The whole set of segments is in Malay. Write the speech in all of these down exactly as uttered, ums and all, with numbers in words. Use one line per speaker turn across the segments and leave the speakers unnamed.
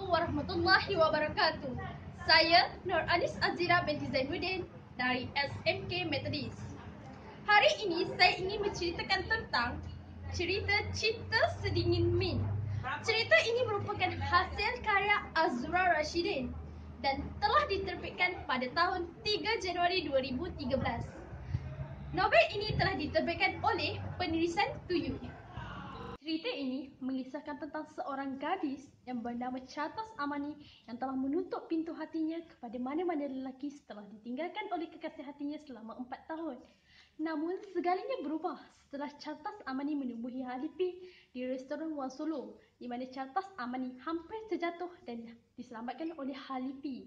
Assalamualaikum warahmatullahi wabarakatuh. Saya Nur Anis Azira binti Zainuddin dari S M K Methodist. Hari ini saya ingin menceritakan tentang cerita Cinta Sedingin Min. Cerita ini merupakan hasil karya Azura Rashidin dan telah diterbitkan pada tahun tiga Januari dua ribu tiga belas. Novel ini telah diterbitkan oleh penulisan Tuyu. Cerita ini mengisahkan tentang seorang gadis yang bernama Chartas Amani yang telah menutup pintu hatinya kepada mana-mana lelaki setelah ditinggalkan oleh kekasih hatinya selama empat tahun. Namun segalanya berubah setelah Chartas Amani menemui Halipi di restoran Wan Solo, di mana Chartas Amani hampir terjatuh dan diselamatkan oleh Halipi.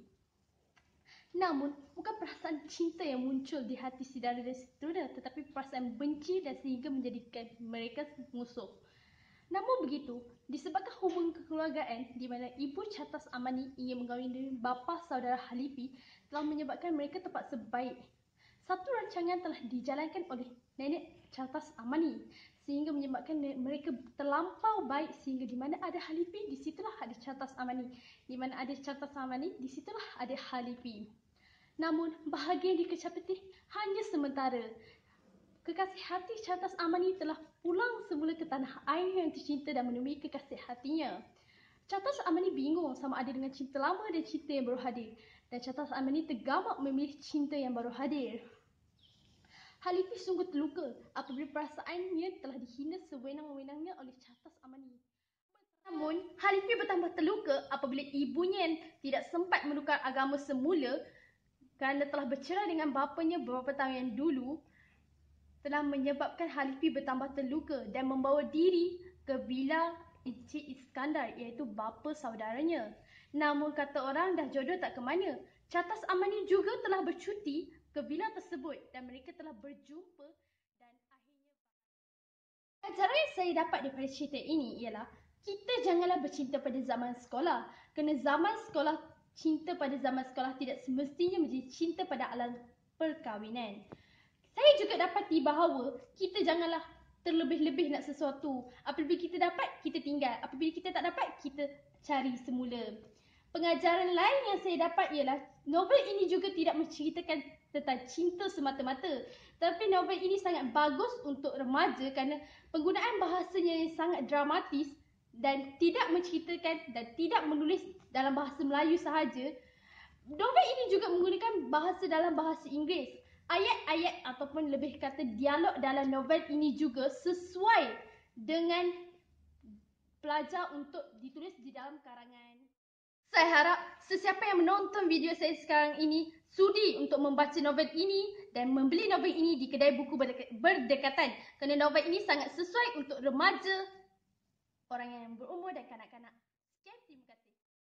Namun, bukan perasaan cinta yang muncul di hati si Dara dan si Tuna, tetapi perasaan benci dan sehingga menjadikan mereka musuh. Namun begitu, disebabkan hubungan kekeluargaan di mana ibu Chartas Amani ingin mengahwini bapa saudara Halipi telah menyebabkan mereka terpaksa baik. Satu rancangan telah dijalankan oleh nenek Chartas Amani sehingga menyebabkan mereka terlampau baik sehingga di mana ada Halipi, di situlah ada Chartas Amani. Di mana ada Chartas Amani, di situlah ada Halipi. Namun, bahagia yang dikecapati hanya sementara. Kekasih hati Chartas Amani telah pulang semula ke tanah air yang tercinta dan menemui kekasih hatinya. Chartas Amani bingung sama ada dengan cinta lama dan cinta yang baru hadir. Dan Chartas Amani tergamak memilih cinta yang baru hadir. Halipi sungguh terluka apabila perasaannya telah dihina sewenang-wenangnya oleh Chartas Amani. Namun, Halipi bertambah terluka apabila ibunya yang tidak sempat menukar agama semula kerana telah bercerai dengan bapanya beberapa tahun yang dulu, telah menyebabkan Halipi bertambah terluka dan membawa diri ke bila Encik Iskandar iaitu bapa saudaranya. Namun kata orang dah jodoh tak ke mana. Chartas Amani juga telah bercuti ke bila tersebut dan mereka telah berjumpa dan akhirnya pelajaran yang saya dapat daripada cerita ini ialah kita janganlah bercinta pada zaman sekolah. Kerana zaman sekolah, cinta pada zaman sekolah tidak semestinya menjadi cinta pada alam perkahwinan. Saya juga dapati bahawa kita janganlah terlebih-lebih nak sesuatu. Apabila kita dapat, kita tinggal. Apabila kita tak dapat, kita cari semula. Pengajaran lain yang saya dapat ialah novel ini juga tidak menceritakan tentang cinta semata-mata. Tapi novel ini sangat bagus untuk remaja kerana penggunaan bahasanya yang sangat dramatis dan tidak menceritakan dan tidak menulis dalam bahasa Melayu sahaja. Novel ini juga menggunakan bahasa dalam bahasa Inggeris. Ayat-ayat ataupun lebih kata dialog dalam novel ini juga sesuai dengan pelajar untuk ditulis di dalam karangan. Saya harap sesiapa yang menonton video saya sekarang ini sudi untuk membaca novel ini dan membeli novel ini di kedai buku berdekatan kerana novel ini sangat sesuai untuk remaja, orang yang berumur dan kanak-kanak.